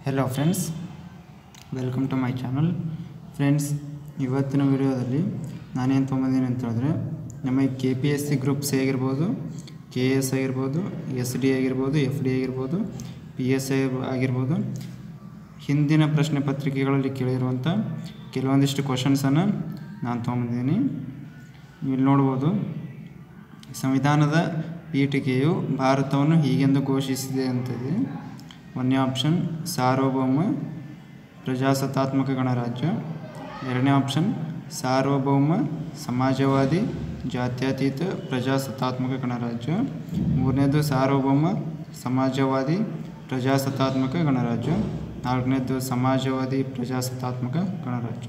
Hello friends, welcome to my channel. Friends, ಇವತ್ತಿನ ವಿಡಿಯೋದಲ್ಲಿ ನಾನೇನು ತೊಗೊಂಬಂದಿನಿ ಅಂತ ಹೇಳಿದ್ರೆ, ನಮಗೆ KPSC ಗ್ರೂಪ್ ಸಿ ಆಗಿರ್ಬೋದು, KS ಆಗಿರ್ಬೋದು, SD ಆಗಿರ್ಬೋದು, FD ಆಗಿರ್ಬೋದು, PSI ಆಗಿರ್ಬೋದು, ಹಿಂದಿನ ಪ್ರಶ್ನೆ ಪತ್ರಿಕೆಗಳಲ್ಲಿ ಕೇಳಿರುವಂಥ ಕೆಲವೊಂದಿಷ್ಟು ಕ್ವಶನ್ಸನ್ನು ನಾನು ತೊಗೊಂಬಂದಿದ್ದೀನಿ. ಇಲ್ಲಿ ನೋಡ್ಬೋದು, ಸಂವಿಧಾನದ ಪೀಠಿಕೆಯು ಭಾರತವನ್ನು ಹೀಗೆಂದು ಘೋಷಿಸಿದೆ ಅಂತಿದೆ. ಒಂದನೇ ಆಪ್ಷನ್ ಸಾರ್ವಭೌಮ ಪ್ರಜಾಸತ್ತಾತ್ಮಕ ಗಣರಾಜ್ಯ, ಎರಡನೇ ಆಪ್ಷನ್ ಸಾರ್ವಭೌಮ ಸಮಾಜವಾದಿ ಜಾತ್ಯತೀತ ಪ್ರಜಾಸತ್ತಾತ್ಮಕ ಗಣರಾಜ್ಯ, ಮೂರನೇದು ಸಾರ್ವಭೌಮ ಸಮಾಜವಾದಿ ಪ್ರಜಾಸತ್ತಾತ್ಮಕ ಗಣರಾಜ್ಯ, ನಾಲ್ಕನೇದು ಸಮಾಜವಾದಿ ಪ್ರಜಾಸತ್ತಾತ್ಮಕ ಗಣರಾಜ್ಯ.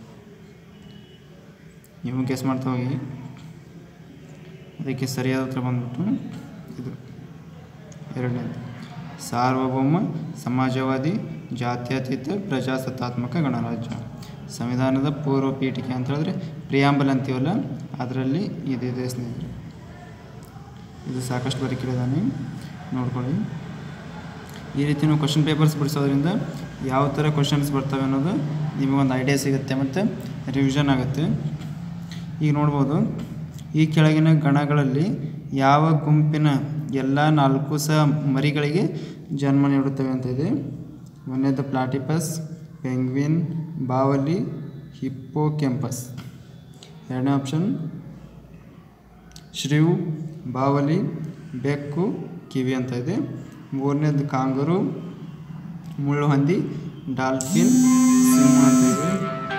ನೀವು ಗೆಸ್ ಮಾಡ್ತಾ ಹೋಗಿ. ಅದಕ್ಕೆ ಸರಿಯಾದ ಉತ್ತರ ಬಂದ್ಬಿಟ್ಟು ಇದು ಎರಡನೇದು ಸಾರ್ವಭೌಮ ಸಮಾಜವಾದಿ ಜಾತ್ಯತೀತ ಪ್ರಜಾಸತ್ತಾತ್ಮಕ ಗಣರಾಜ್ಯ. ಸಂವಿಧಾನದ ಪೂರ್ವ ಪೀಠಿಕೆ ಅಂತ ಹೇಳಿದ್ರೆ ಪ್ರಿಯಾಂಬಲ್ ಅಂತೀವಲ್ಲ, ಅದರಲ್ಲಿ ಇದಿದೆ ಸ್ನೇಹಿತರೆ. ಇದು ಸಾಕಷ್ಟು ಬಾರಿ ಕೇಳಿದಾನೆ, ನೋಡ್ಕೊಳ್ಳಿ. ಈ ರೀತಿ ನೀವು ಕ್ವಶನ್ ಪೇಪರ್ಸ್ ಬಿಡಿಸೋದ್ರಿಂದ ಯಾವ ಥರ ಕ್ವಶನ್ಸ್ ಬರ್ತವೆ ಅನ್ನೋದು ನಿಮಗೊಂದು ಐಡಿಯಾ ಸಿಗುತ್ತೆ ಮತ್ತು ರಿವಿಷನ್ ಆಗುತ್ತೆ. ಈಗ ನೋಡ್ಬೋದು, ಈ ಕೆಳಗಿನ ಗಣಗಳಲ್ಲಿ ಯಾವ ಗುಂಪಿನ ಎಲ್ಲ 4 ಮರಿಗಳಿಗೆ ಜನ್ಮ ನೀಡುತ್ತವೆ ಅಂತ ಇದೆ. ಒಂದನೇದು ಪ್ಲಾಟಿಪಸ್, ಪೆಂಗ್ವಿನ್, ಬಾವಲಿ, ಹಿಪ್ಪೋಕ್ಯಾಂಪಸ್. ಎರಡನೇ ಆಪ್ಷನ್ ಶ್ರೀವ್, ಬಾವಲಿ, ಬೆಕ್ಕು, ಕಿವಿ ಅಂತ ಇದೆ. ಮೂರನೇದು ಕಾಂಗರು, ಮುಳ್ಳುಹಂದಿ, ಡಾಲ್ಫಿನ್, ಸಿಂಹ ಅಂತ ಇದೆ.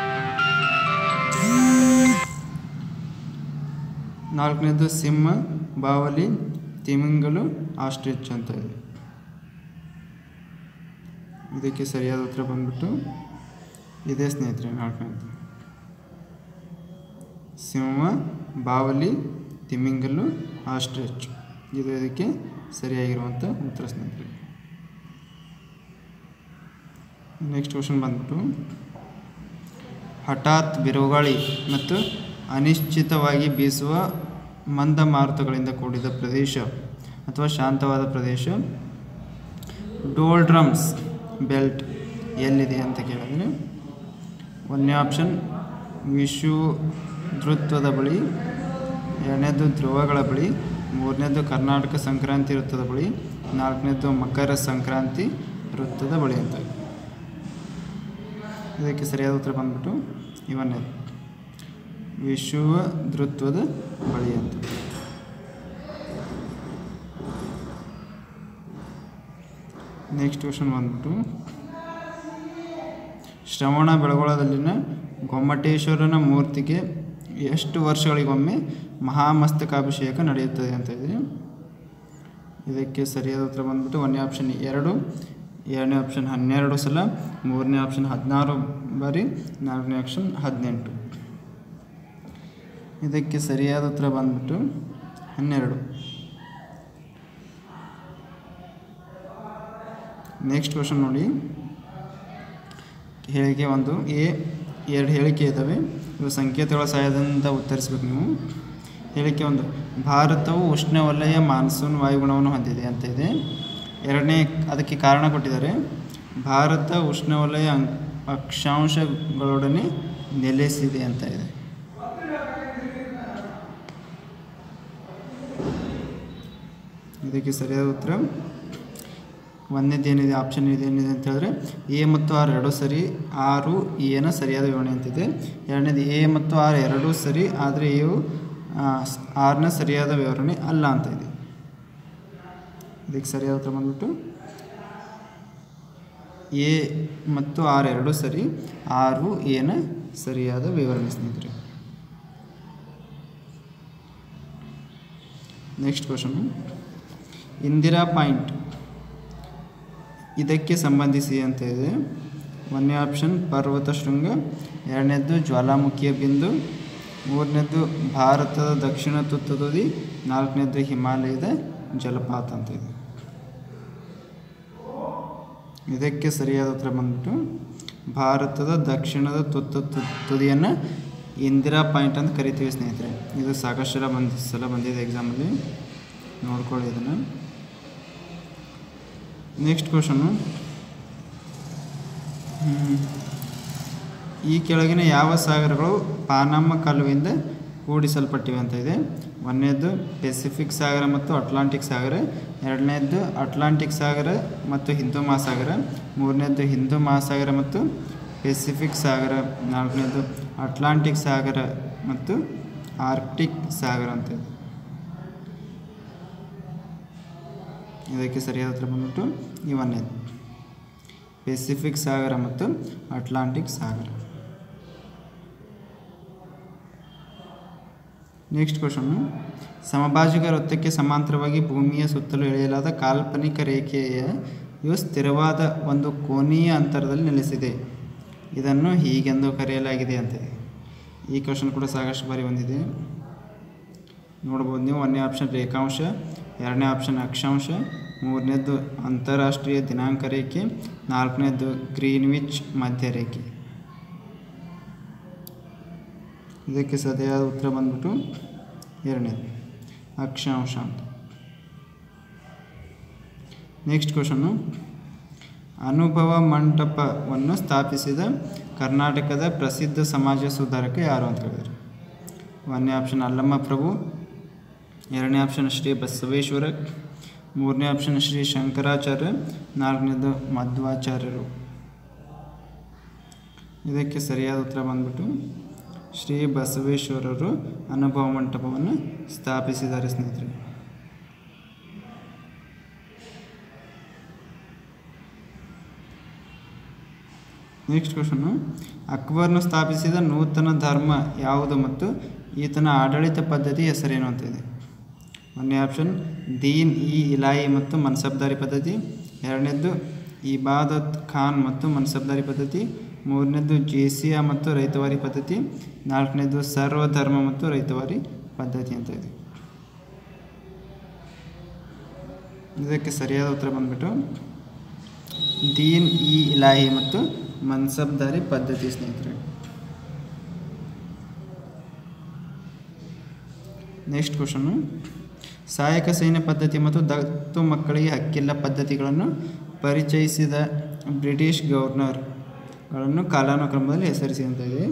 ನಾಲ್ಕನೇದು ಸಿಂಹ, ಬಾವಲಿ, ತಿಮಿಂಗಲು, ಆಸ್ಟ್ರಿಚ್ ಅಂತ ಇದೆ. ಇದಕ್ಕೆ ಸರಿಯಾದ ಉತ್ತರ ಬಂದ್ಬಿಟ್ಟು ಇದೇ ಸ್ನೇಹಿತರೆ, ನಾಲ್ಕನೇದು ಸಿಂಹ, ಬಾವಲಿ, ತಿಮಿಂಗಲು, ಆಸ್ಟ್ರಿಚ್. ಇದು ಇದಕ್ಕೆ ಸರಿಯಾಗಿರುವಂಥ ಉತ್ತರ ಸ್ನೇಹಿತರೆ. ನೆಕ್ಸ್ಟ್ ಕ್ವಶನ್ ಬಂದ್ಬಿಟ್ಟು, ಹಠಾತ್ ಬಿರುಗಾಳಿ ಮತ್ತು ಅನಿಶ್ಚಿತವಾಗಿ ಬೀಸುವ ಮಂದ ಮಾರುತಗಳಿಂದ ಕೂಡಿದ ಪ್ರದೇಶ ಅಥವಾ ಶಾಂತವಾದ ಪ್ರದೇಶ ಡೋಲ್ಡ್ರಮ್ಸ್ ಬೆಲ್ಟ್ ಎಲ್ಲಿದೆ ಅಂತ ಕೇಳಿದರೆ, ಒಂದನೇ ಆಪ್ಷನ್ ವಿಷುವೃತ್ತದ ಬಳಿ, ಎರಡನೇದು ಧ್ರುವಗಳ ಬಳಿ, ಮೂರನೇದು ಕರ್ನಾಟಕ ಸಂಕ್ರಾಂತಿ ವೃತ್ತದ ಬಳಿ, ನಾಲ್ಕನೇದು ಮಕರ ಸಂಕ್ರಾಂತಿ ವೃತ್ತದ ಬಳಿ ಅಂತ. ಇದಕ್ಕೆ ಸರಿಯಾದ ಉತ್ತರ ಬಂದ್ಬಿಟ್ಟು ಇವನ್ನೇದು ವಿಷುವೃತ್ತದ ಬಳಿ ಅಂತ. ನೆಕ್ಸ್ಟ್ ಕ್ವಶನ್ ಬಂದ್ಬಿಟ್ಟು, ಶ್ರವಣ ಬೆಳಗೊಳದಲ್ಲಿನ ಗೊಮ್ಮಟೇಶ್ವರನ ಮೂರ್ತಿಗೆ ಎಷ್ಟು ವರ್ಷಗಳಿಗೊಮ್ಮೆ ಮಹಾಮಸ್ತಕಾಭಿಷೇಕ ನಡೆಯುತ್ತದೆ ಅಂತ ಇದೆ. ಇದಕ್ಕೆ ಸರಿಯಾದ ಉತ್ತರ ಬಂದ್ಬಿಟ್ಟು ಒಂದನೇ ಆಪ್ಷನ್ 2, ಎರಡನೇ ಆಪ್ಷನ್ 12 ಸಲ, ಮೂರನೇ ಆಪ್ಷನ್ 16 ಬಾರಿ, ನಾಲ್ಕನೇ ಆಪ್ಷನ್ 18. ಇದಕ್ಕೆ ಸರಿಯಾದ ಉತ್ತರ ಬಂದ್ಬಿಟ್ಟು 12. ನೆಕ್ಸ್ಟ್ ಕ್ವಶನ್ ನೋಡಿ, ಹೇಳಿಕೆ 1 ಎ, 2 ಹೇಳಿಕೆ ಇದ್ದಾವೆ. ಇವು ಸಂಕೇತಗಳ ಸಹಾಯದಿಂದ ಉತ್ತರಿಸಬೇಕು ನೀವು. ಹೇಳಿಕೆ 1, ಭಾರತವು ಉಷ್ಣವಲಯ ಮಾನ್ಸೂನ್ ವಾಯುಗುಣವನ್ನು ಹೊಂದಿದೆ ಅಂತ ಇದೆ. ಎರಡನೇ ಅದಕ್ಕೆ ಕಾರಣ ಕೊಟ್ಟಿದ್ದಾರೆ, ಭಾರತ ಉಷ್ಣವಲಯ ಅಕ್ಷಾಂಶಗಳೊಡನೆ ನೆಲೆಸಿದೆ ಅಂತ ಇದೆ. ಇದಕ್ಕೆ ಸರಿಯಾದ ಉತ್ತರ ಒಂದನೇದೇನಿದೆ, ಆಪ್ಷನ್ ಇದೇನಿದೆ ಅಂತ ಹೇಳಿದ್ರೆ ಎ ಮತ್ತು ಆರ್ ಎರಡೂ ಸರಿ, 6 ಎನ ಸರಿಯಾದ ವಿವರಣೆ ಅಂತಿದೆ. ಎರಡನೇದು ಎ ಮತ್ತು ಆರ್ ಎರಡೂ ಸರಿ, ಆದರೆ ಎ 6ನ ಸರಿಯಾದ ವಿವರಣೆ ಅಲ್ಲ ಅಂತ ಇದೆ. ಇದಕ್ಕೆ ಸರಿಯಾದ ಉತ್ತರ ಬಂದ್ಬಿಟ್ಟು ಎ ಮತ್ತು ಆರ್ ಎರಡೂ ಸರಿ, 6 ಎನ ಸರಿಯಾದ ವಿವರಣೆ ಸ್ನೇಹಿತರೆ. ನೆಕ್ಸ್ಟ್ ಕ್ವಶನ್, ಇಂದಿರಾ ಪಾಯಿಂಟ್ ಇದಕ್ಕೆ ಸಂಬಂಧಿಸಿ ಅಂತ ಇದೆ. ಒಂದನೇ ಆಪ್ಷನ್ ಪರ್ವತ ಶೃಂಗ, ಎರಡನೇದು ಜ್ವಾಲಾಮುಖಿಯ ಬಿಂದು, ಮೂರನೇದು ಭಾರತದ ದಕ್ಷಿಣ ತುತ್ತ ತುದಿ, ನಾಲ್ಕನೇದು ಹಿಮಾಲಯದ ಜಲಪಾತ ಅಂತ ಇದೆ. ಇದಕ್ಕೆ ಸರಿಯಾದ ಉತ್ತರ ಬಂದ್ಬಿಟ್ಟು ಭಾರತದ ದಕ್ಷಿಣದ ತುದಿಯನ್ನು ಇಂದಿರಾ ಪಾಯಿಂಟ್ ಅಂತ ಕರಿತೀವಿ ಸ್ನೇಹಿತರೆ. ಇದು ಸಾಕಷ್ಟು ಸಲ ಬಂದಿದೆ ಎಕ್ಸಾಮಲ್ಲಿ, ನೋಡ್ಕೊಳ್ಳಿ ಇದನ್ನು. ನೆಕ್ಸ್ಟ್ ಕ್ವಶನ್ನು, ಈ ಕೆಳಗಿನ ಯಾವ ಸಾಗರಗಳು ಪಾನಮ್ಮ ಕಾಲುವೆಯಿಂದ ಕೂಡಿಸಲ್ಪಟ್ಟಿವೆ ಅಂತ ಇದೆ. ಒಂದನೇದು ಪೆಸಿಫಿಕ್ ಸಾಗರ ಮತ್ತು ಅಟ್ಲಾಂಟಿಕ್ ಸಾಗರ, ಎರಡನೇದು ಅಟ್ಲಾಂಟಿಕ್ ಸಾಗರ ಮತ್ತು ಹಿಂದೂ ಮಹಾಸಾಗರ, ಮೂರನೇದು ಹಿಂದೂ ಮಹಾಸಾಗರ ಮತ್ತು ಪೆಸಿಫಿಕ್ ಸಾಗರ, ನಾಲ್ಕನೇದು ಅಟ್ಲಾಂಟಿಕ್ ಸಾಗರ ಮತ್ತು ಆರ್ಕ್ಟಿಕ್ ಸಾಗರ ಅಂತ ಇದೆ. ಇದಕ್ಕೆ ಸರಿಯಾದ ಉತ್ತರ ಬಂದ್ಬಿಟ್ಟು ಈ ಒಂದನೇದು ಪೆಸಿಫಿಕ್ ಸಾಗರ ಮತ್ತು ಅಟ್ಲಾಂಟಿಕ್ ಸಾಗರ. ನೆಕ್ಸ್ಟ್ ಕ್ವಶನ್ನು, ಸಮಭಾಜಕ ವೃತ್ತಕ್ಕೆ ಸಮಾಂತರವಾಗಿ ಭೂಮಿಯ ಸುತ್ತಲೂ ಎಳೆಯಲಾದ ಕಾಲ್ಪನಿಕ ರೇಖೆಯು ಸ್ಥಿರವಾದ ಒಂದು ಕೋನೀಯ ಅಂತರದಲ್ಲಿ ನೆಲೆಸಿದೆ. ಇದನ್ನು ಹೀಗೆಂದು ಕರೆಯಲಾಗಿದೆ ಅಂತ. ಈ ಕ್ವಶನ್ ಕೂಡ ಸಾಕಷ್ಟು ಬಾರಿ ಬಂದಿದೆ, ನೋಡ್ಬೋದು ನೀವು. ಒಂದನೇ ಆಪ್ಷನ್ ರೇಖಾಂಶ, ಎರಡನೇ ಆಪ್ಷನ್ ಅಕ್ಷಾಂಶ, ಮೂರನೇದು ಅಂತಾರಾಷ್ಟ್ರೀಯ ದಿನಾಂಕ ರೇಖೆ, ನಾಲ್ಕನೇದು ಗ್ರೀನ್ವಿಚ್ ಮಧ್ಯರೇಖೆ. ಇದಕ್ಕೆ ಸರಿಯಾದ ಉತ್ತರ ಬಂದ್ಬಿಟ್ಟು ಎರಡನೇದು ಅಕ್ಷಾಂಶ ಅಂತ. ನೆಕ್ಸ್ಟ್ ಕ್ವಶನ್ನು, ಅನುಭವ ಮಂಟಪವನ್ನು ಸ್ಥಾಪಿಸಿದ ಕರ್ನಾಟಕದ ಪ್ರಸಿದ್ಧ ಸಮಾಜ ಸುಧಾರಕ ಯಾರು ಅಂತ ಹೇಳಿದರು. ಒಂದನೇ ಆಪ್ಷನ್ ಅಲ್ಲಮ್ಮ ಪ್ರಭು, ಎರಡನೇ ಆಪ್ಷನ್ ಶ್ರೀ ಬಸವೇಶ್ವರ, ಮೂರನೇ ಆಪ್ಷನ್ ಶ್ರೀ ಶಂಕರಾಚಾರ್ಯ, ನಾಲ್ಕನೇದು ಮಧ್ವಾಚಾರ್ಯರು. ಇದಕ್ಕೆ ಸರಿಯಾದ ಉತ್ತರ ಬಂದ್ಬಿಟ್ಟು ಶ್ರೀ ಬಸವೇಶ್ವರರು ಅನುಭವ ಮಂಟಪವನ್ನು ಸ್ಥಾಪಿಸಿದ್ದಾರೆ ಸ್ನೇಹಿತರೆ. ನೆಕ್ಸ್ಟ್ ಕ್ವಶನ್ನು, ಅಕ್ಬರ್ನು ಸ್ಥಾಪಿಸಿದ ನೂತನ ಧರ್ಮ ಯಾವುದು ಮತ್ತು ಈತನ ಆಡಳಿತ ಪದ್ಧತಿ ಹೆಸರೇನು ಅಂತ ಇದೆ. ಒಂದನೇ ಆಪ್ಷನ್ ದೀನ್ ಇ ಇಲಾಯಿ ಮತ್ತು ಮನ್ಸಬ್ದಾರಿ ಪದ್ಧತಿ, ಎರಡನೇದ್ದು ಇಬಾದತ್ ಖಾನ್ ಮತ್ತು ಮನ್ಸಬ್ದಾರಿ ಪದ್ಧತಿ, ಮೂರನೇದು ಜೇಸಿಯಾ ಮತ್ತು ರೈತವಾರಿ ಪದ್ಧತಿ, ನಾಲ್ಕನೇದು ಸರ್ವಧರ್ಮ ಮತ್ತು ರೈತವಾರಿ ಪದ್ಧತಿ ಅಂತ ಇದೆ. ಇದಕ್ಕೆ ಸರಿಯಾದ ಉತ್ತರ ಬಂದ್ಬಿಟ್ಟು ದೀನ್ ಇ ಇಲಾಹಿ ಮತ್ತು ಮನ್ಸಬ್ದಾರಿ ಪದ್ಧತಿ ಸ್ನೇಹಿತರೆ. ನೆಕ್ಸ್ಟ್ ಕ್ವಶನ್ನು, ಸಹಾಯಕ ಸೈನ್ಯ ಪದ್ಧತಿ ಮತ್ತು ದತ್ತು ಮಕ್ಕಳಿಗೆ ಹಕ್ಕಿಲ್ಲ ಪದ್ಧತಿಗಳನ್ನು ಪರಿಚಯಿಸಿದ ಬ್ರಿಟಿಷ್ ಗವರ್ನರ್ಗಳನ್ನು ಕಾಲಾನುಕ್ರಮದಲ್ಲಿ ಹೆಸರಿಸಿ ಅಂತ ಇದೆ.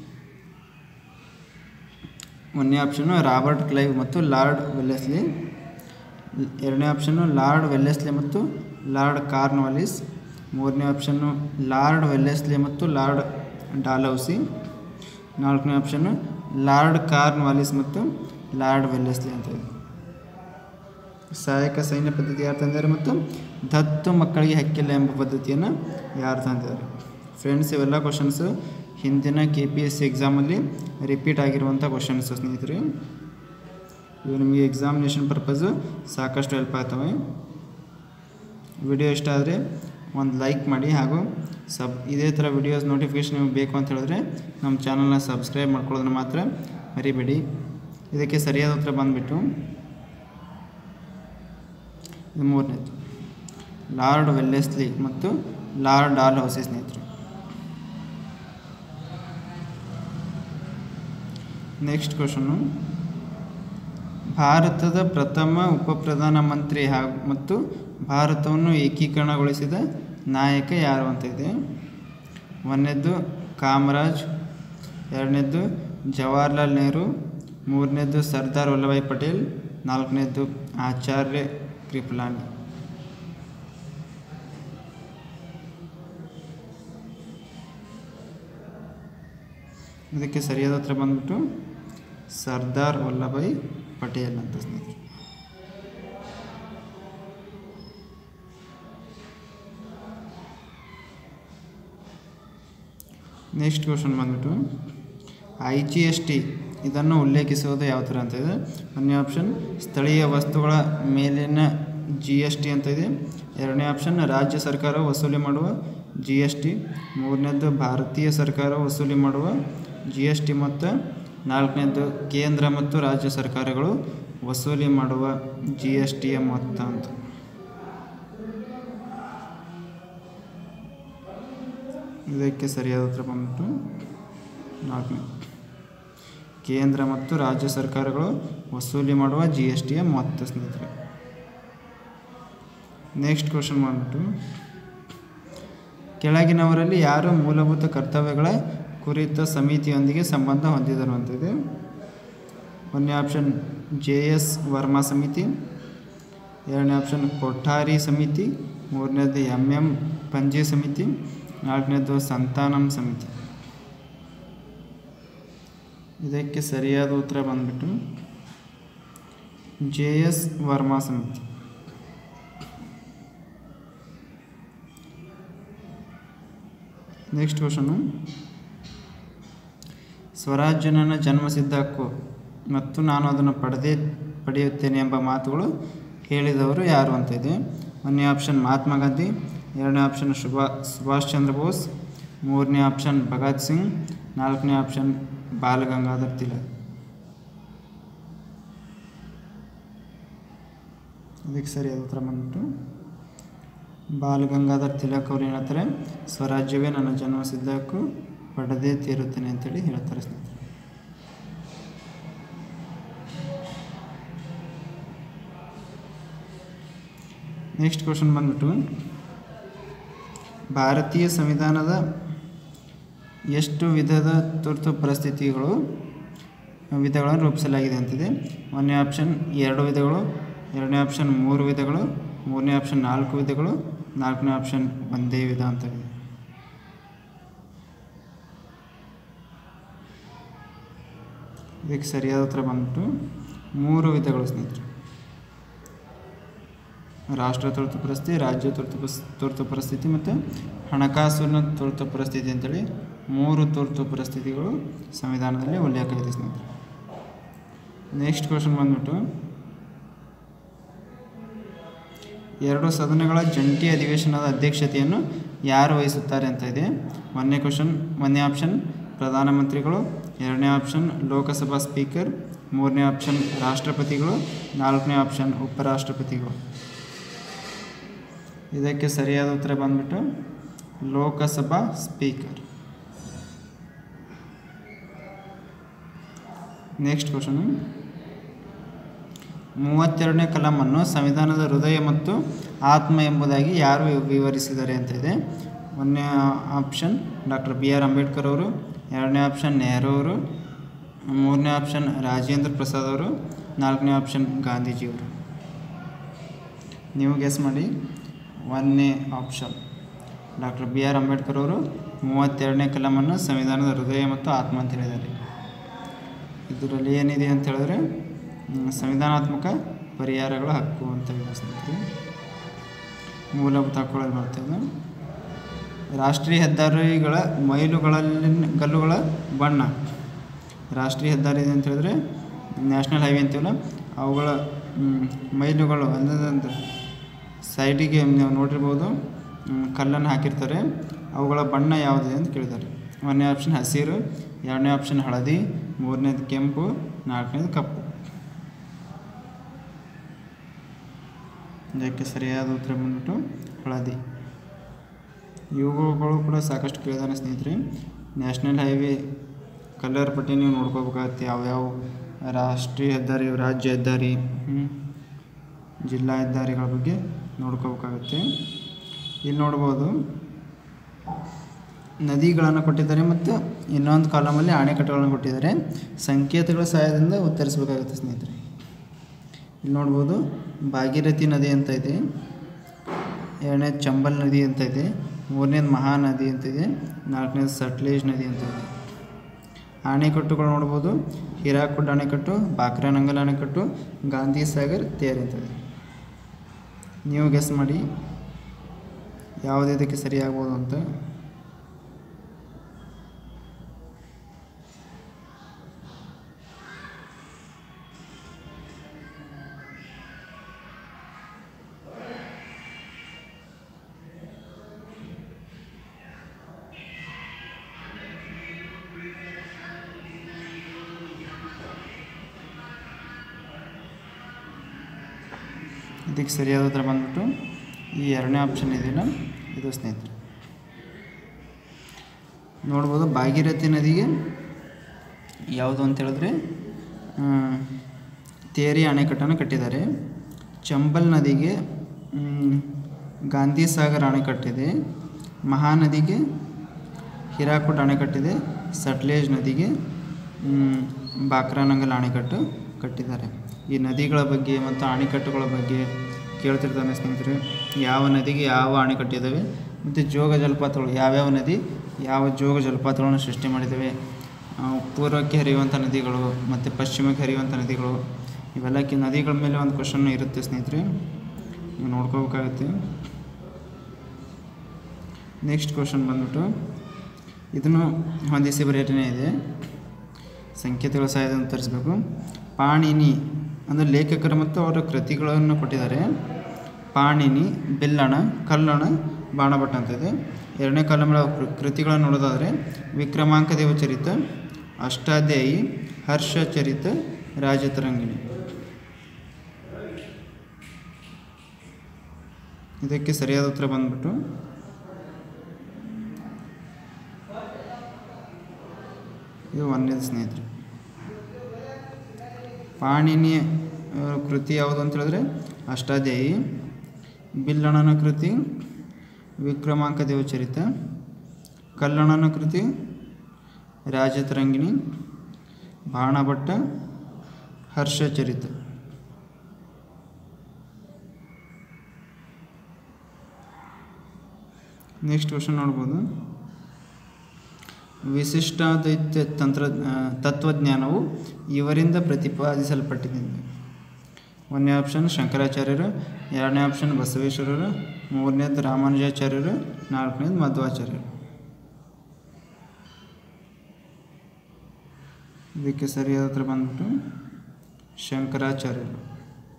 ಒಂದನೇ ಆಪ್ಷನ್ನು ರಾಬರ್ಟ್ ಕ್ಲೈವ್ ಮತ್ತು ಲಾರ್ಡ್ ವೆಲ್ಲೆಸ್ಲಿ, ಎರಡನೇ ಆಪ್ಷನ್ನು ಲಾರ್ಡ್ ವೆಲ್ಲೆಸ್ಲಿ ಮತ್ತು ಲಾರ್ಡ್ ಕಾರ್ನ್ವಾಲಿಸ್, ಮೂರನೇ ಆಪ್ಷನ್ನು ಲಾರ್ಡ್ ವೆಲ್ಲೆಸ್ಲಿ ಮತ್ತು ಲಾರ್ಡ್ ಡಾಲೌಸಿ, ನಾಲ್ಕನೇ ಆಪ್ಷನ್ನು ಲಾರ್ಡ್ ಕಾರ್ನ್ವಾಲಿಸ್ ಮತ್ತು ಲಾರ್ಡ್ ವೆಲ್ಲೆಸ್ಲಿ ಅಂತ ಇದೆ. ಸಹಾಯಕ ಸೈನ್ಯ ಪದ್ಧತಿ ಯಾರು ತಂದಿದ್ದಾರೆ ಮತ್ತು ದತ್ತು ಮಕ್ಕಳಿಗೆ ಹಕ್ಕಿಲ್ಲ ಎಂಬ ಪದ್ಧತಿಯನ್ನು ಯಾರು ತಂದಿದ್ದಾರೆ. ಫ್ರೆಂಡ್ಸ್, ಇವೆಲ್ಲ ಕ್ವಶನ್ಸು ಹಿಂದಿನ KPSC ಎಕ್ಸಾಮಲ್ಲಿ ರಿಪೀಟ್ ಆಗಿರುವಂಥ ಕ್ವಶನ್ಸು ಸ್ನೇಹಿತರೆ. ಇವು ನಿಮಗೆ ಎಕ್ಸಾಮಿನೇಷನ್ ಪರ್ಪಸ್ಸು ಸಾಕಷ್ಟು ಹೆಲ್ಪ್ ಆಗ್ತವೆ. ವಿಡಿಯೋ ಇಷ್ಟ ಆದರೆ ಒಂದು ಲೈಕ್ ಮಾಡಿ, ಹಾಗೂ ಇದೇ ಥರ ವಿಡಿಯೋಸ್ ನೋಟಿಫಿಕೇಷನ್ ನಿಮಗೆ ಬೇಕು ಅಂತ ಹೇಳಿದ್ರೆ ನಮ್ಮ ಚಾನಲ್ನ ಸಬ್ಸ್ಕ್ರೈಬ್ ಮಾಡ್ಕೊಳ್ಳೋದನ್ನ ಮಾತ್ರ ಮರಿಬೇಡಿ. ಇದಕ್ಕೆ ಸರಿಯಾದ ಉತ್ತರ ಬಂದುಬಿಟ್ಟು ಮೂರನೇದು ಲಾರ್ಡ್ ವೆಲ್ಲೆಸ್ಲಿ ಮತ್ತು ಲಾರ್ಡ್ ಡಾಲ್ಹೌಸಿ ಸ್ನೇಹಿತರು. ನೆಕ್ಸ್ಟ್ ಕ್ವಶನ್ನು, ಭಾರತದ ಪ್ರಥಮ ಉಪಪ್ರಧಾನಮಂತ್ರಿ ಮತ್ತು ಭಾರತವನ್ನು ಏಕೀಕರಣಗೊಳಿಸಿದ ನಾಯಕ ಯಾರು ಅಂತ ಇದೆ. ಒಂದನೇದು ಕಾಮರಾಜ್, ಎರಡನೇದು ಜವಾಹರ್ಲಾಲ್ ನೆಹರು, ಮೂರನೇದು ಸರ್ದಾರ್ ವಲ್ಲಭಾಯ್ ಪಟೇಲ್, ನಾಲ್ಕನೇದು ಆಚಾರ್ಯ ಕೃಪಲಾನಿ. ಇದಕ್ಕೆ ಸರಿಯಾದ ಉತ್ತರ ಬಂದ್ಬಿಟ್ಟು ಸರ್ದಾರ್ ವಲ್ಲಭಾಯ್ ಪಟೇಲ್ ಅಂತ ಸ್ನೇಹಿತರೆ. ನೆಕ್ಸ್ಟ್ ಕ್ವಶನ್ ಬಂದ್ಬಿಟ್ಟು IGST ಇದನ್ನು ಉಲ್ಲೇಖಿಸುವುದು ಯಾವ ಥರ ಅಂತ ಇದೆ. ಒಂದನೇ ಆಪ್ಷನ್ ಸ್ಥಳೀಯ ವಸ್ತುಗಳ ಮೇಲಿನ GST ಅಂತ ಇದೆ, ಎರಡನೇ ಆಪ್ಷನ್ ರಾಜ್ಯ ಸರ್ಕಾರ ವಸೂಲಿ ಮಾಡುವ GST, ಮೂರನೇದು ಭಾರತೀಯ ಸರ್ಕಾರ ವಸೂಲಿ ಮಾಡುವ GST ಮತ್ತು ನಾಲ್ಕನೇದು ಕೇಂದ್ರ ಮತ್ತು ರಾಜ್ಯ ಸರ್ಕಾರಗಳು ವಸೂಲಿ ಮಾಡುವ GSTಯ ಮೊತ್ತ ಅಂತ. ಇದಕ್ಕೆ ಸರಿಯಾದ ಉತ್ತರ ಬಂದ್ಬಿಟ್ಟು ನಾಲ್ಕನೇದು ಕೇಂದ್ರ ಮತ್ತು ರಾಜ್ಯ ಸರ್ಕಾರಗಳು ವಸೂಲಿ ಮಾಡುವ GSTಯ ಮೊತ್ತ ಸ್ನೇಹಿತರೆ. ನೆಕ್ಸ್ಟ್ ಕ್ವಶನ್ ಬಂದ್ಬಿಟ್ಟು ಕೆಳಗಿನವರಲ್ಲಿ ಯಾರು ಮೂಲಭೂತ ಕರ್ತವ್ಯಗಳ ಕುರಿತ ಸಮಿತಿಯೊಂದಿಗೆ ಸಂಬಂಧ ಹೊಂದಿದರು ಅಂತಿದೆ. ಒಂದನೇ ಆಪ್ಷನ್ JS ವರ್ಮಾ ಸಮಿತಿ, ಎರಡನೇ ಆಪ್ಷನ್ ಕೊಠಾರಿ ಸಮಿತಿ, ಮೂರನೇದು MM ಪಂಜೆ ಸಮಿತಿ, ನಾಲ್ಕನೇದು ಸಂತಾನಂ ಸಮಿತಿ. ಇದಕ್ಕೆ ಸರಿಯಾದ ಉತ್ತರ ಬಂದ್ಬಿಟ್ಟು JS ವರ್ಮಾ ಸಮಿತಿ. ನೆಕ್ಸ್ಟ್ ಕ್ವಶನು, ಸ್ವರಾಜ್ಯ ನನ್ನ ಜನ್ಮಸಿದ್ಧ ಹಕ್ಕು ಮತ್ತು ನಾನು ಅದನ್ನು ಪಡೆಯುತ್ತೇನೆ ಎಂಬ ಮಾತುಗಳು ಹೇಳಿದವರು ಯಾರು ಅಂತ ಇದೆ. ಒಂದನೇ ಆಪ್ಷನ್ ಮಹಾತ್ಮ ಗಾಂಧಿ, ಎರಡನೇ ಆಪ್ಷನ್ ಸುಭಾಷ್ ಚಂದ್ರ ಬೋಸ್, ಮೂರನೇ ಆಪ್ಷನ್ ಭಗತ್ ಸಿಂಗ್, ನಾಲ್ಕನೇ ಆಪ್ಷನ್ ಬಾಲ ಗಂಗಾಧರ್ ತಿಲಕ್. ಇದಕ್ಕೆ ಸರಿಯಾದ ಉತ್ತರ ಬಂದ್ಬಿಟ್ಟು ಬಾಲ ಗಂಗಾಧರ್ ತಿಲಕ್ ಅವ್ರು ಏನು ಹೇಳ್ತಾರೆ, ಸ್ವರಾಜ್ಯವೇ ನನ್ನ ಜನ್ಮಸಿದ್ಧ ಹಕ್ಕು, ಪಡೆದೇ ತೀರುತ್ತೇನೆ ಅಂತೇಳಿ ಹೇಳ್ತಾರೆ ಸ್ನೇಹಿತರೆ. ನೆಕ್ಸ್ಟ್ ಕ್ವಶನ್ ಬಂದ್ಬಿಟ್ಟು, ಭಾರತೀಯ ಸಂವಿಧಾನದ ಎಷ್ಟು ವಿಧದ ತುರ್ತು ವಿಧಗಳನ್ನು ರೂಪಿಸಲಾಗಿದೆ ಅಂತಿದೆ. ಒಂದನೇ ಆಪ್ಷನ್ 2 ವಿಧಗಳು, ಎರಡನೇ ಆಪ್ಷನ್ 3 ವಿಧಗಳು, ಮೂರನೇ ಆಪ್ಷನ್ 4 ವಿಧಗಳು, ನಾಲ್ಕನೇ ಆಪ್ಷನ್ ಒಂದೇ ವಿಧ ಅಂತ ಇದೆ. ಇದಕ್ಕೆ ಸರಿಯಾದ ಉತ್ತರ ಬಂದ್ಬಿಟ್ಟು 3 ವಿಧಗಳು ಸ್ನೇಹಿತರೆ. ರಾಷ್ಟ್ರ ತುರ್ತು ಪರಿಸ್ಥಿತಿ, ರಾಜ್ಯ ತುರ್ತು ಪರಿಸ್ಥಿತಿ ಮತ್ತು ಹಣಕಾಸಿನ ತುರ್ತು ಪರಿಸ್ಥಿತಿ ಅಂತೇಳಿ 3 ತುರ್ತು ಪರಿಸ್ಥಿತಿಗಳು ಸಂವಿಧಾನದಲ್ಲಿ ಉಲ್ಲೇಖ ಇದೆ ಸ್ನೇಹಿತರೆ. ನೆಕ್ಸ್ಟ್ ಕ್ವಶನ್ ಬಂದ್ಬಿಟ್ಟು, 2 ಸದನಗಳ ಜಂಟಿ ಅಧಿವೇಶನದ ಅಧ್ಯಕ್ಷತೆಯನ್ನು ಯಾರು ವಹಿಸುತ್ತಾರೆ ಅಂತ ಇದೆ. ಒಂದನೇ ಆಪ್ಷನ್ ಪ್ರಧಾನಮಂತ್ರಿಗಳು, ಎರಡನೇ ಆಪ್ಷನ್ ಲೋಕಸಭಾ ಸ್ಪೀಕರ್, ಮೂರನೇ ಆಪ್ಷನ್ ರಾಷ್ಟ್ರಪತಿಗಳು, ನಾಲ್ಕನೇ ಆಪ್ಷನ್ ಉಪರಾಷ್ಟ್ರಪತಿಗಳು. ಇದಕ್ಕೆ ಸರಿಯಾದ ಉತ್ತರ ಬಂದ್ಬಿಟ್ಟು ಲೋಕಸಭಾ ಸ್ಪೀಕರ್. ನೆಕ್ಸ್ಟ್ ಕ್ವಶನು, 32ನೇ ಕಲಮನ್ನು ಸಂವಿಧಾನದ ಹೃದಯ ಮತ್ತು ಆತ್ಮ ಎಂಬುದಾಗಿ ಯಾರು ವಿವರಿಸಿದ್ದಾರೆ ಅಂತ ಇದೆ. ಒಂದನೇ ಆಪ್ಷನ್ ಡಾಕ್ಟರ್ BR ಅಂಬೇಡ್ಕರ್ ಅವರು, ಎರಡನೇ ಆಪ್ಷನ್ ನೆಹರು ಅವರು, ಮೂರನೇ ಆಪ್ಷನ್ ರಾಜೇಂದ್ರ ಪ್ರಸಾದ್ ಅವರು, ನಾಲ್ಕನೇ ಆಪ್ಷನ್ ಗಾಂಧೀಜಿಯವರು. ನೀವು ಗೆಸ್ ಮಾಡಿ. ಒಂದನೇ ಆಪ್ಷನ್ ಡಾಕ್ಟರ್ BR ಅಂಬೇಡ್ಕರ್ ಅವರು 32ನೇ ಕಲಮನ್ನು ಸಂವಿಧಾನದ ಹೃದಯ ಮತ್ತು ಆತ್ಮ ಅಂತ ಹೇಳಿದ್ದಾರೆ. ಇದರಲ್ಲಿ ಏನಿದೆ ಅಂತ ಹೇಳಿದ್ರೆ ಸಂವಿಧಾನಾತ್ಮಕ ಪರಿಹಾರಗಳ ಹಕ್ಕು ಅಂತ ಸ್ನೇಹಿತರೆ, ಮೂಲಭೂತ ಹಕ್ಕುಗಳಲ್ಲಿ ಬರ್ತದೆ. ರಾಷ್ಟ್ರೀಯ ಹೆದ್ದಾರಿಗಳ ಗಲ್ಲುಗಳ ಬಣ್ಣ, ರಾಷ್ಟ್ರೀಯ ಹೆದ್ದಾರಿ ಇದೆ ಅಂತ ಹೇಳಿದ್ರೆ ನ್ಯಾಷನಲ್ ಹೈವೇ ಅಂತೀವಲ್ಲ, ಅವುಗಳ ಮೈಲುಗಳು ಅಂದರೆ ಸೈಡಿಗೆ ನೀವು ನೋಡಿರ್ಬೋದು ಕಲ್ಲನ್ನು ಹಾಕಿರ್ತಾರೆ, ಅವುಗಳ ಬಣ್ಣ ಯಾವುದಿದೆ ಅಂತ ಕೇಳಿದ್ದಾರೆ. ಒಂದನೇ ಆಪ್ಷನ್ ಹಸಿರು, ಎರಡನೇ ಆಪ್ಷನ್ ಹಳದಿ, ಮೂರನೇದು ಕೆಂಪು, ನಾಲ್ಕನೇದು ಕಪ್ಪು. ಇದಕ್ಕೆ ಸರಿಯಾದ ಉತ್ತರ ಬಂದ್ಬಿಟ್ಟು ಹಳದಿ. ಇವುಗಳು ಕೂಡ ಸಾಕಷ್ಟು ಕೇಳಿದಾನೆ ಸ್ನೇಹಿತರೆ. ನ್ಯಾಷನಲ್ ಹೈವೇ ಕಲರ್ ಪಟ್ಟಿ ನೀವು ನೋಡ್ಕೋಬೇಕಾಗತ್ತೆ, ಯಾವ್ಯಾವ ರಾಷ್ಟ್ರೀಯ ಹೆದ್ದಾರಿ, ರಾಜ್ಯ ಹೆದ್ದಾರಿ, ಜಿಲ್ಲಾ ಹೆದ್ದಾರಿಗಳ ಬಗ್ಗೆ ನೋಡ್ಕೋಬೇಕಾಗತ್ತೆ. ಇಲ್ಲಿ ನೋಡ್ಬೋದು ನದಿಗಳನ್ನು ಕೊಟ್ಟಿದ್ದಾರೆ ಮತ್ತು ಇನ್ನೊಂದು ಕಾಲಮಲ್ಲಿ ಅಣೆಕಟ್ಟುಗಳನ್ನು ಕೊಟ್ಟಿದ್ದಾರೆ. ಸಂಕೇತಗಳ ಸಹಾಯದಿಂದ ಉತ್ತರಿಸಬೇಕಾಗುತ್ತೆ ಸ್ನೇಹಿತರೆ. ಇಲ್ಲಿ ನೋಡ್ಬೋದು ಭಾಗೀರಥಿ ನದಿ ಅಂತ ಇದೆ, ಎರಡನೇದು ಚಂಬಲ್ ನದಿ ಅಂತ ಇದೆ, ಮೂರನೇದು ಮಹಾನದಿ ಅಂತ ಇದೆ, ನಾಲ್ಕನೇದು ಸಟ್ಲೇಜ್ ನದಿ ಅಂತ ಇದೆ. ಅಣೆಕಟ್ಟುಗಳು ನೋಡ್ಬೋದು ಹೀರಾಕುಡ್ ಅಣೆಕಟ್ಟು, ಬಾಕ್ರಾನಂಗಲ್ ಅಣೆಕಟ್ಟು, ಗಾಂಧಿ ಸಾಗರ್ ತೇರ್ ಅಂತ ಇದೆ. ನೀವು ಗೆಸ್ ಮಾಡಿ ಯಾವುದು ಇದಕ್ಕೆ ಸರಿಯಾಗ್ಬೋದು ಅಂತ. ಇದಕ್ಕೆ ಸರಿಯಾದ ಉತ್ತರ ಬಂದ್ಬಿಟ್ಟು ಈ ಎರಡನೇ ಆಪ್ಷನ್ ಇದೆಯಲ್ಲ ಇದು ಸ್ನೇಹಿತರೆ. ನೋಡ್ಬೋದು ಭಾಗೀರಥಿ ನದಿಗೆ ಯಾವುದು ಅಂತ ಹೇಳಿದ್ರೆ ತೇರಿ ಅಣೆಕಟ್ಟನ್ನು ಕಟ್ಟಿದ್ದಾರೆ. ಚಂಬಲ್ ನದಿಗೆ ಗಾಂಧಿ ಸಾಗರ್ ಅಣೆಕಟ್ಟಿದೆ. ಮಹಾನದಿಗೆ ಹಿರಾಕುಡ್ ಅಣೆಕಟ್ಟಿದೆ, ಸಟ್ಲೇಜ್ ನದಿಗೆ ಬಾಕ್ರಾನಂಗಲ್ ಅಣೆಕಟ್ಟು ಕಟ್ಟಿದ್ದಾರೆ. ಈ ನದಿಗಳ ಬಗ್ಗೆ ಮತ್ತು ಅಣೆಕಟ್ಟುಗಳ ಬಗ್ಗೆ ಕೇಳ್ತಿರ್ತಾನೆ ಸ್ನೇಹಿತರೆ. ಯಾವ ನದಿಗೆ ಯಾವ ಅಣೆಕಟ್ಟಿದ್ದಾವೆ ಮತ್ತು ಜೋಗ ಜಲಪಾತಗಳು, ಯಾವ್ಯಾವ ನದಿ ಯಾವ ಜೋಗ ಜಲಪಾತಗಳನ್ನು ಸೃಷ್ಟಿ ಮಾಡಿದ್ದಾವೆ, ಪೂರ್ವಕ್ಕೆ ಹರಿಯುವಂಥ ನದಿಗಳು ಮತ್ತು ಪಶ್ಚಿಮಕ್ಕೆ ಹರಿಯುವಂಥ ನದಿಗಳು, ಇವೆಲ್ಲ ನದಿಗಳ ಮೇಲೆ ಒಂದು ಕ್ವಶನ್ ಇರುತ್ತೆ ಸ್ನೇಹಿತರೆ, ನೀವು ನೋಡ್ಕೋಬೇಕಾಗುತ್ತೆ. ನೆಕ್ಸ್ಟ್ ಕ್ವಶನ್ ಬಂದ್ಬಿಟ್ಟು ಇದನ್ನು ಹೊಂದಿಸಿ ಬರೆಯಟನೇ ಇದೆ, ಸಂಕೇತಗಳ ಸಹಾಯದಿಂದ ತರಿಸಬೇಕು. ಪಾಣಿನಿ ಅಂದರೆ ಲೇಖಕರು ಮತ್ತು ಅವರ ಕೃತಿಗಳನ್ನು ಕೊಟ್ಟಿದ್ದಾರೆ. ಪಾಣಿನಿ, ಬಿಲ್ಲಣ, ಕಲ್ಲಣ, ಬಾಣಭಟ್ಟ ಅಂತಿದೆ. ಎರಡನೇ ಕಾಲಂನ ಕೃತಿಗಳನ್ನು ನೋಡೋದಾದರೆ ವಿಕ್ರಮಾಂಕ ದೇವಚರಿತ, ಅಷ್ಟಾಧ್ಯಾಯಿ, ಹರ್ಷಚರಿತ, ರಾಜತರಂಗಿಣಿ. ಇದಕ್ಕೆ ಸರಿಯಾದ ಉತ್ತರ ಬಂದ್ಬಿಟ್ಟು ಇದು ಒಂದನೇದು ಸ್ನೇಹಿತರೆ. ಪಾಣಿನಿ ಕೃತಿ ಯಾವುದು ಅಂತ ಹೇಳಿದ್ರೆ ಅಷ್ಟಾಧ್ಯಾಯಿ, ಬಿಲ್ಲಣನ ಕೃತಿ ವಿಕ್ರಮಾಂಕ ದೇವಚರಿತ, ಕಲ್ಲಣನ ಕೃತಿ ರಾಜತರಂಗಿಣಿ, ಬಾಣಭಟ್ಟ ಹರ್ಷಚರಿತ. ನೆಕ್ಸ್ಟ್ ಕ್ವಶನ್ ನೋಡ್ಬೋದು. ವಿಶಿಷ್ಟಾದ್ವೈತ ತತ್ವಜ್ಞಾನವು ಇವರಿಂದ ಪ್ರತಿಪಾದಿಸಲ್ಪಟ್ಟಿದೆ. ಒಂದನೇ ಆಪ್ಷನ್ ಶಂಕರಾಚಾರ್ಯರು, ಎರಡನೇ ಆಪ್ಷನ್ ಬಸವೇಶ್ವರರು, ಮೂರನೇದು ರಾಮಾನುಜಾಚಾರ್ಯರು, ನಾಲ್ಕನೇದು ಮಧ್ವಾಚಾರ್ಯರು. ಇದಕ್ಕೆ ಸರಿಯಾದ ಉತ್ತರ ಬಂದ್ಬಿಟ್ಟು ಶಂಕರಾಚಾರ್ಯರು.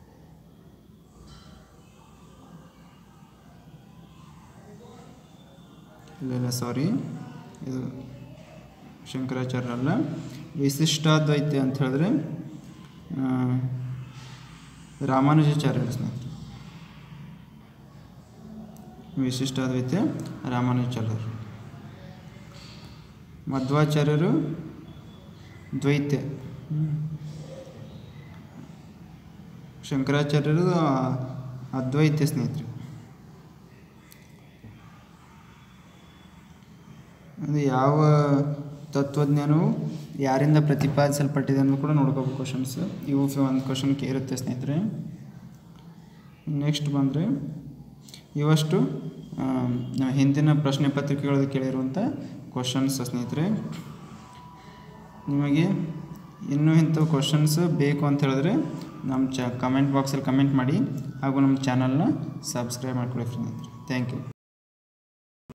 ಇಲ್ಲ ಸಾರಿ, ಇದು ಶಂಕರಾಚಾರ್ಯರಲ್ಲ. ವಿಶಿಷ್ಟಾದ್ವೈತ ಅಂತ ಹೇಳಿದ್ರೆ ರಾಮಾನುಜಾಚಾರ್ಯರು ಸ್ನೇಹಿತರೆ. ವಿಶಿಷ್ಟಾದ್ವೈತ ರಾಮಾನುಜಾಚಾರ್ಯರು. ಮಧ್ವಾಚಾರ್ಯರು ದ್ವೈತ, ಶಂಕರಾಚಾರ್ಯರು ಅದ್ವೈತ ಸ್ನೇಹಿತರೆ. ಅದು ಯಾವ ತತ್ವಜ್ಞಾನವು ಯಾರಿಂದ ಪ್ರತಿಪಾದಿಸಲ್ಪಟ್ಟಿದೆ ಅನ್ನೋದು ಕೂಡ ನೋಡ್ಕೋಬೇಕು ಕ್ವಶನ್ಸ್. ಇವು ಒಂದು ಕ್ವಶನ್ ಇರುತ್ತೆ ಸ್ನೇಹಿತರೆ. ನೆಕ್ಸ್ಟ್ ಬಂದರೆ ಇವಷ್ಟು ಹಿಂದಿನ ಪ್ರಶ್ನೆ ಪತ್ರಿಕೆಗಳಲ್ಲಿ ಕೇಳಿರುವಂಥ ಕ್ವಶನ್ಸ್ ಸ್ನೇಹಿತರೆ. ನಿಮಗೆ ಇನ್ನೂ ಇಂಥ ಕ್ವಶನ್ಸ್ ಬೇಕು ಅಂತ ಹೇಳಿದ್ರೆ ನಮ್ಮ ಕಮೆಂಟ್ ಬಾಕ್ಸಲ್ಲಿ ಕಮೆಂಟ್ ಮಾಡಿ ಹಾಗೂ ನಮ್ಮ ಚಾನಲ್ನ ಸಬ್ಸ್ಕ್ರೈಬ್ ಮಾಡ್ಕೊಳ್ಳಿ ಸ್ನೇಹಿತರೆ. Thank you.